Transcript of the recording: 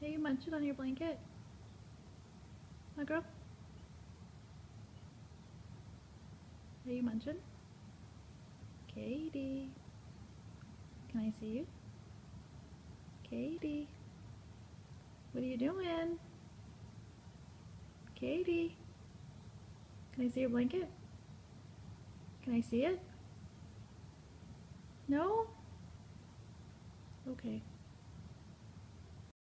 Are you munching on your blanket? My girl? Are you munching? Katie. Can I see you? Katie. What are you doing? Katie. Can I see your blanket? Can I see it? No? Okay.